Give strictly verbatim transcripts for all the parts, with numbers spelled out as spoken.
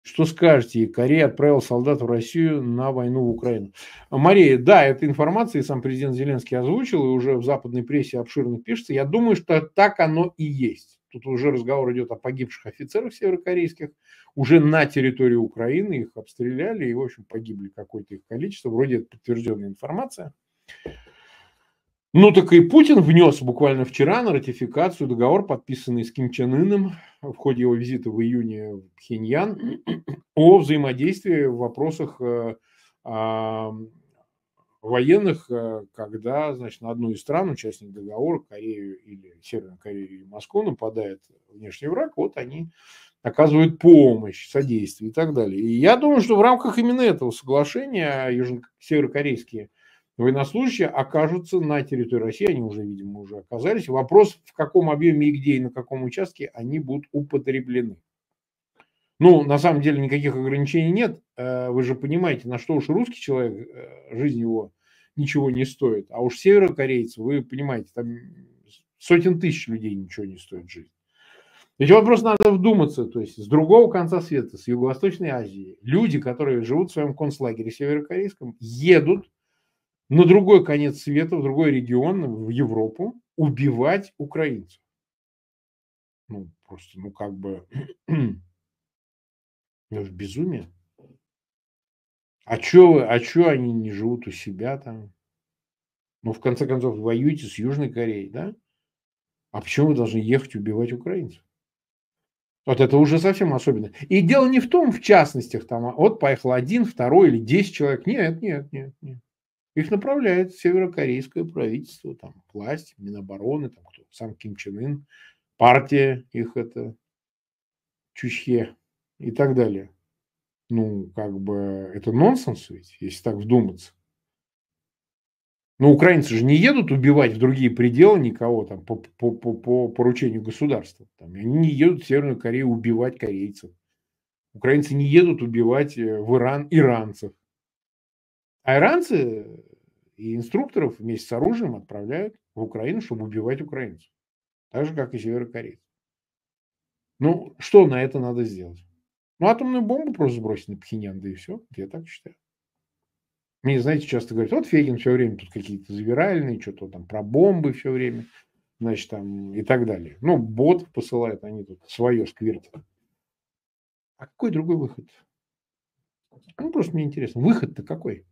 Что скажете? Корея отправила солдат в Россию на войну в Украину. Мария, да, эта информация и сам президент Зеленский озвучил, и уже в западной прессе обширно пишется. Я думаю, что так оно и есть. Тут уже разговор идет о погибших офицерах северокорейских. Уже на территории Украины их обстреляли, и, в общем, погибли какое-то их количество. Вроде это подтвержденная информация. Ну, так и Путин внес буквально вчера на ратификацию договор, подписанный с Ким Чен Ыном в ходе его визита в июне в Пхеньян, о взаимодействии в вопросах э, а, военных, э, когда, значит, на одну из стран, участник договора, Корею или Северную Корею или Москву, нападает внешний враг, вот они оказывают помощь, содействие и так далее. И я думаю, что в рамках именно этого соглашения южно- северокорейские военнослужащие окажутся на территории России, они уже, видимо, уже оказались. Вопрос, в каком объеме и где, и на каком участке они будут употреблены. Ну, на самом деле, никаких ограничений нет. Э, Вы же понимаете, на что уж русский человек, э, жизнь его ничего не стоит. А уж северокорейцы, вы понимаете, там сотен тысяч людей ничего не стоит жизнь. Ведь вот просто надо вдуматься, то есть с другого конца света, с Юго-Восточной Азии, люди, которые живут в своем концлагере северокорейском, едут на другой конец света, в другой регион, в Европу, убивать украинцев. Ну, просто, ну, как бы, это же безумие. А чё, а чё они не живут у себя там? Ну, в конце концов, воюете с Южной Кореей, да? А почему вы должны ехать убивать украинцев? Вот это уже совсем особенно. И дело не в том, в частностях, там, а вот поехал один, второй или десять человек. Нет, нет, нет, нет. Их направляет северокорейское правительство, там, власть, Минобороны, там, кто, сам Ким Чен Ын, партия их это, Чучхе и так далее. Ну, как бы, это нонсенс ведь, если так вдуматься. Но украинцы же не едут убивать в другие пределы никого там по, по, по, по поручению государства. Там, они не едут в Северную Корею убивать корейцев. Украинцы не едут убивать э, в Иран иранцев. А иранцы и инструкторов вместе с оружием отправляют в Украину, чтобы убивать украинцев. Так же, как и северокорейцев. Ну, что на это надо сделать? Ну, атомную бомбу просто сбросить на Пхеньян, да и все. Я так считаю. Мне, знаете, часто говорят, вот Фегин все время тут какие-то завиральные, что-то там про бомбы все время, значит, там и так далее. Ну, бот посылают, они тут свое сквертят. А какой другой выход? Ну, просто мне интересно, выход-то какой?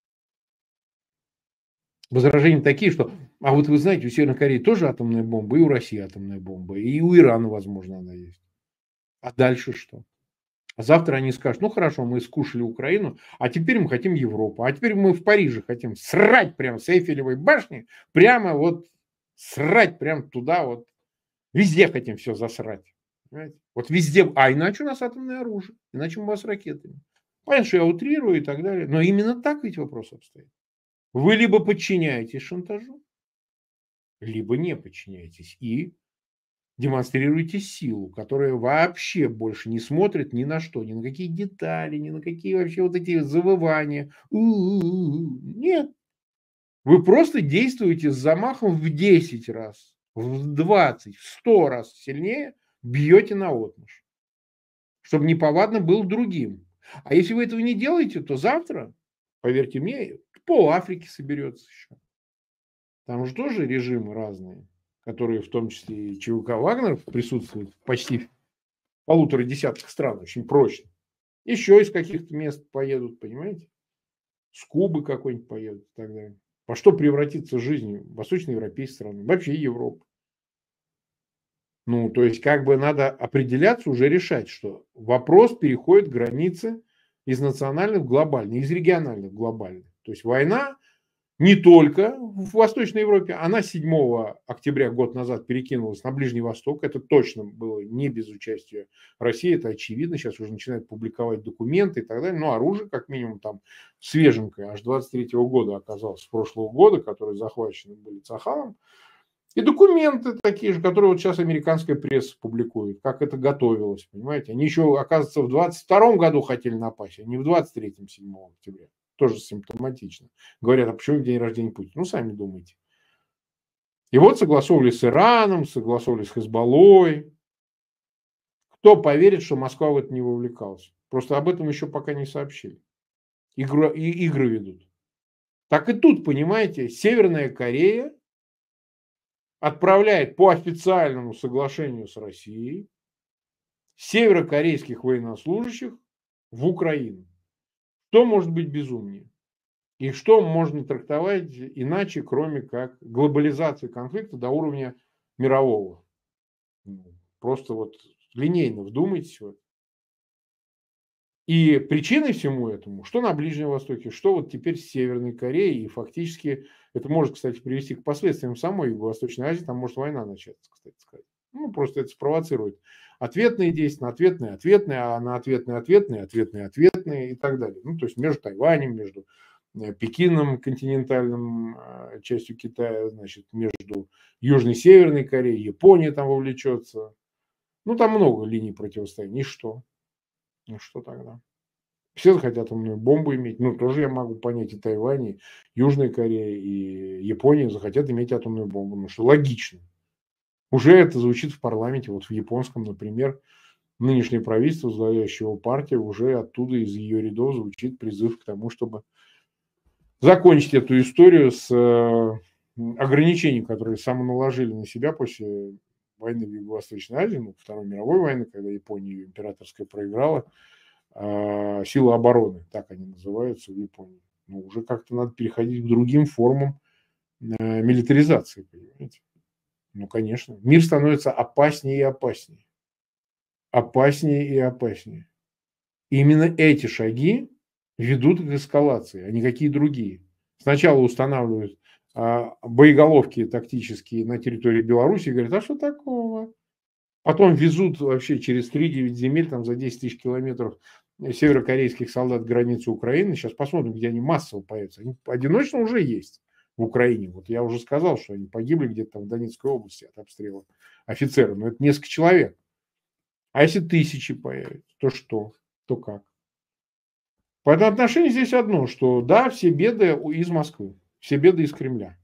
Возражения такие, что, а вот вы знаете, у Северной Кореи тоже атомная бомба, и у России атомная бомба, и у Ирана, возможно, она есть. А дальше что? А завтра они скажут, ну хорошо, мы скушали Украину, а теперь мы хотим Европу, а теперь мы в Париже хотим срать прямо с Эйфелевой башни, прямо вот срать прямо туда вот, везде хотим все засрать. Понимаете? Вот везде, а иначе у нас атомное оружие, иначе мы вас ракетами. Понятно, что я утрирую и так далее, но именно так ведь вопрос обстоит. Вы либо подчиняетесь шантажу, либо не подчиняетесь и демонстрируете силу, которая вообще больше не смотрит ни на что, ни на какие детали, ни на какие вообще вот эти завывания. У-у-у-у. Нет. Вы просто действуете с замахом в десять раз, в двадцать, в сто раз сильнее, бьете наотмашь, чтобы неповадно был другим. А если вы этого не делаете, то завтра, поверьте мне, пол Африки соберется еще. Там же тоже режимы разные, которые в том числе и ЧВК Вагнеров присутствуют почти в полутора десятках стран, очень прочно. Еще из каких-то мест поедут, понимаете? С Кубы какой-нибудь поедут и так далее. Во что превратится жизнь восточноевропейской страны, вообще Европы. Ну, то есть, как бы надо определяться, уже решать, что вопрос переходит границы из национальных в глобальные, из региональных в глобальные. То есть, война не только в Восточной Европе, она седьмого октября год назад перекинулась на Ближний Восток. Это точно было не без участия России, это очевидно. Сейчас уже начинают публиковать документы и так далее. Но оружие, как минимум, там свеженькое, аж двадцать третьего года оказалось, с прошлого года, которые захвачены были Цахалом. И документы такие же, которые вот сейчас американская пресса публикует, как это готовилось, понимаете. Они еще, оказывается, в двадцать втором году хотели напасть, а не в двадцать третьем, седьмого октября. Тоже симптоматично. Говорят, а почему день рождения Путина? Ну, сами думайте. И вот согласовывали с Ираном, согласовывали с Хезболлой. Кто поверит, что Москва в это не вовлекалась? Просто об этом еще пока не сообщили. Игру, и, игры ведут. Так и тут, понимаете, Северная Корея отправляет по официальному соглашению с Россией северокорейских военнослужащих в Украину. Что может быть безумнее? И что можно трактовать иначе, кроме как глобализации конфликта до уровня мирового? Просто вот линейно вдумайтесь в это. И причиной всему этому, что на Ближнем Востоке, что вот теперь с Северной Кореей, и фактически это может, кстати, привести к последствиям самой Юго-Восточной Азии, там может война начаться, кстати сказать. Ну, просто это спровоцирует ответные действия, на ответные, ответные, а на ответные, ответные, ответные, ответные и так далее. Ну, то есть между Тайванем, между Пекином, континентальным частью Китая, значит, между Южной и Северной Кореей, Япония там вовлечется. Ну, там много линий противостояния. И что? Ну, что тогда? Все захотят атомную бомбу иметь. Ну, тоже я могу понять, и Тайвань, и Южная Корея, и Япония захотят иметь атомную бомбу. Ну, что логично. Уже это звучит в парламенте. Вот в японском, например, нынешнее правительство, возглавляющего партию, уже оттуда из ее рядов звучит призыв к тому, чтобы закончить эту историю с ограничениями, которые самоналожили на себя после войны в Юго-Восточной Азии, ну, Второй мировой войны, когда Япония императорская проиграла, э, силы обороны, так они называются в Японии. Но уже как-то надо переходить к другим формам э, милитаризации, понимаете? Ну, конечно. Мир становится опаснее и опаснее. Опаснее и опаснее. И именно эти шаги ведут к эскалации, а никакие другие. Сначала устанавливают а, боеголовки тактические на территории Беларуси и говорят, а что такого? Потом везут вообще через три-девять земель, там за десять тысяч километров северокорейских солдат к границе Украины. Сейчас посмотрим, где они массово появятся. Они одиночно уже есть в Украине. Вот я уже сказал, что они погибли где-то в Донецкой области от обстрела офицеров. Но это несколько человек. А если тысячи появятся, то что? То как? По этому отношению здесь одно, что да, все беды из Москвы, все беды из Кремля.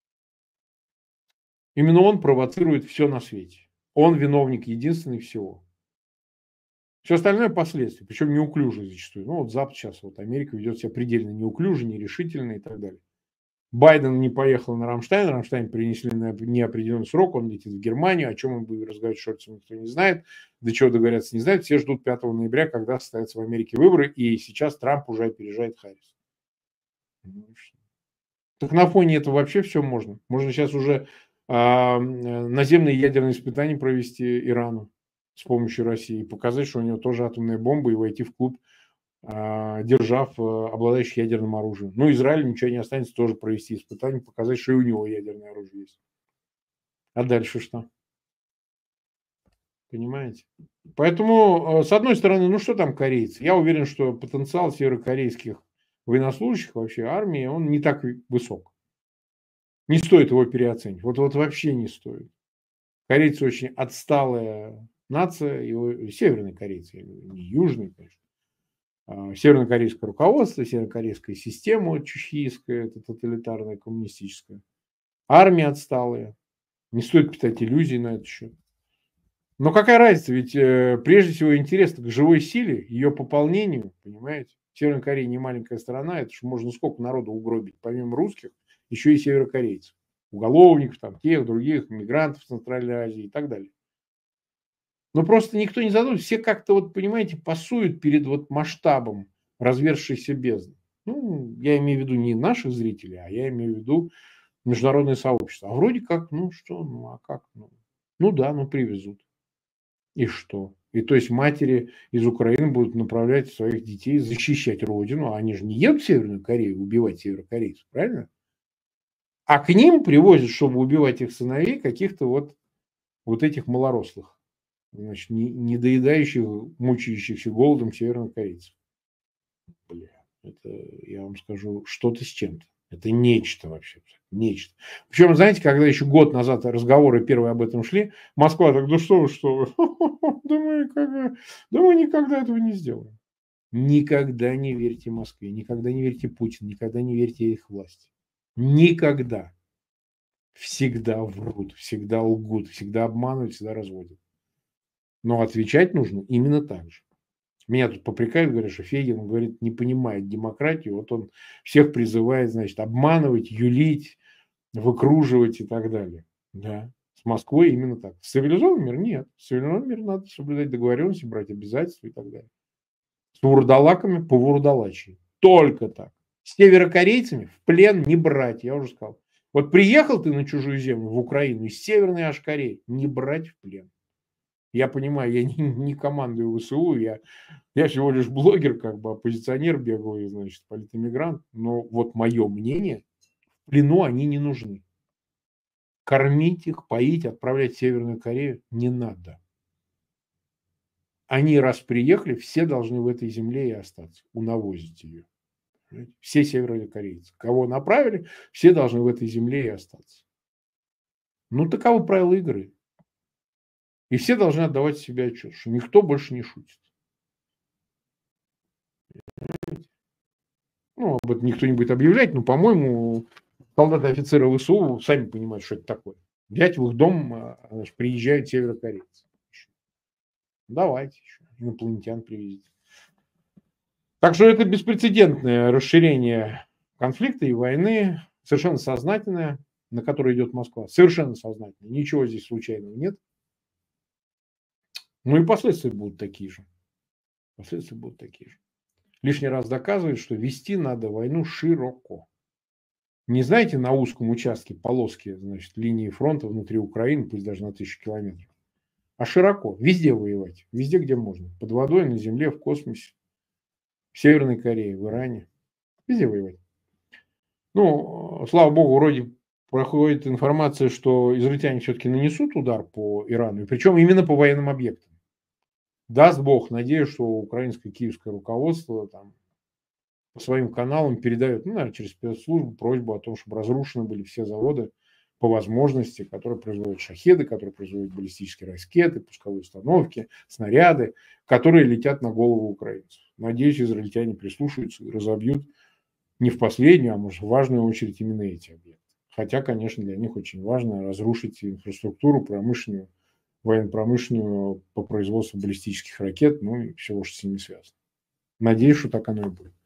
Именно он провоцирует все на свете. Он виновник единственный всего. Все остальное последствия, причем неуклюжие зачастую. Ну вот Запад сейчас, вот Америка ведет себя предельно неуклюже, нерешительно и так далее. Байден не поехал на Рамштайн, Рамштайн перенесли на неопределенный срок, он летит в Германию, о чем он будет разговаривать с Шольцем, никто не знает, до чего договорятся, не знают, все ждут пятого ноября, когда состоятся в Америке выборы, и сейчас Трамп уже опережает Харрис. Так на фоне этого вообще все можно. Можно сейчас уже а, наземные ядерные испытания провести Ирану с помощью России, показать, что у него тоже атомная бомба, и войти в клуб держав, обладающих ядерным оружием. Ну, Израилю ничего не останется, тоже провести испытания, показать, что и у него ядерное оружие есть. А дальше что? Понимаете? Поэтому, с одной стороны, ну что там корейцы? Я уверен, что потенциал северокорейских военнослужащих, вообще армии, он не так высок. Не стоит его переоценивать. Вот, вот вообще не стоит. Корейцы очень отсталая нация, и северные корейцы, не южные, конечно. Северокорейское руководство, северокорейская система чухийская, это тоталитарная, коммунистическая. Армия отсталая. Не стоит питать иллюзий на этот счет. Но какая разница? Ведь э, прежде всего интерес к живой силе, ее пополнению, понимаете? Северная Корея не маленькая страна, это же можно сколько народу угробить, помимо русских, еще и северокорейцев. Уголовников, там, тех, других, мигрантов в Центральной Азии и так далее. Но просто никто не задумывается, все как-то, вот, понимаете, пасуют перед вот масштабом развершейся бездны. Ну, я имею в виду не наших зрителей, а я имею в виду международное сообщество. А вроде как, ну что, ну а как? Ну, ну да, ну привезут. И что? И то есть матери из Украины будут направлять своих детей защищать родину, а они же не едут в Северную Корею убивать северокорейцев, правильно? А к ним привозят, чтобы убивать их сыновей, каких-то вот, вот этих малорослых. Значит, не, не доедающих, мучающихся голодом северных корейцев. Бля, это, я вам скажу, что-то с чем-то. Это нечто вообще. Нечто. Причем, знаете, когда еще год назад разговоры первые об этом шли, Москва так, ну что вы, что вы. Да мы, как, да мы никогда этого не сделаем. Никогда не верьте Москве, никогда не верьте Путину, никогда не верьте их власти. Никогда. Всегда врут, всегда лгут, всегда обманывают, всегда разводят. Но отвечать нужно именно так же. Меня тут попрекают, говорят, что Фегин, говорит, не понимает демократию. Вот он всех призывает, значит, обманывать, юлить, выкруживать и так далее. Да, с Москвой именно так. Цивилизованный мир нет. Цивилизованный мир надо соблюдать договоренности, брать обязательства и так далее. С вурдалаками по вурдалачьи. Только так. С северокорейцами в плен не брать, я уже сказал. Вот приехал ты на чужую землю, в Украину, из Северной аж Кореи, не брать в плен. Я понимаю, я не, не командую ВСУ, я, я всего лишь блогер, как бы оппозиционер беглый, значит, политэмигрант. Но вот мое мнение, в плену они не нужны. Кормить их, поить, отправлять в Северную Корею не надо. Они раз приехали, все должны в этой земле и остаться, унавозить ее. Все северокорейцы. Кого направили, все должны в этой земле и остаться. Ну, таковы правила игры. И все должны отдавать себе отчет, что никто больше не шутит. Ну, об этом никто не будет объявлять, но, по-моему, солдаты и офицеры ВСУ сами понимают, что это такое. Взять в их дом, значит, приезжают северокорейцы. Давайте еще инопланетян привезите. Так что это беспрецедентное расширение конфликта и войны, совершенно сознательное, на которое идет Москва. Совершенно сознательное. Ничего здесь случайного нет. Ну и последствия будут такие же. Последствия будут такие же. Лишний раз доказывает, что вести надо войну широко. Не знаете, на узком участке полоски, значит, линии фронта внутри Украины, пусть даже на тысячу километров, а широко, везде воевать, везде, где можно. Под водой, на земле, в космосе, в Северной Корее, в Иране. Везде воевать. Ну, слава богу, вроде проходит информация, что израильтяне все-таки нанесут удар по Ирану, и причем именно по военным объектам. Даст Бог, надеюсь, что украинское киевское руководство там по своим каналам передает, ну, наверное, через спецслужбу просьбу о том, чтобы разрушены были все заводы по возможности, которые производят шахеды, которые производят баллистические ракеты, пусковые установки, снаряды, которые летят на голову украинцев. Надеюсь, израильтяне прислушаются и разобьют не в последнюю, а может в важную очередь именно эти объекты. Хотя, конечно, для них очень важно разрушить инфраструктуру промышленную, военно-промышленную по производству баллистических ракет, ну и всего, что с ними связано. Надеюсь, что так оно и будет.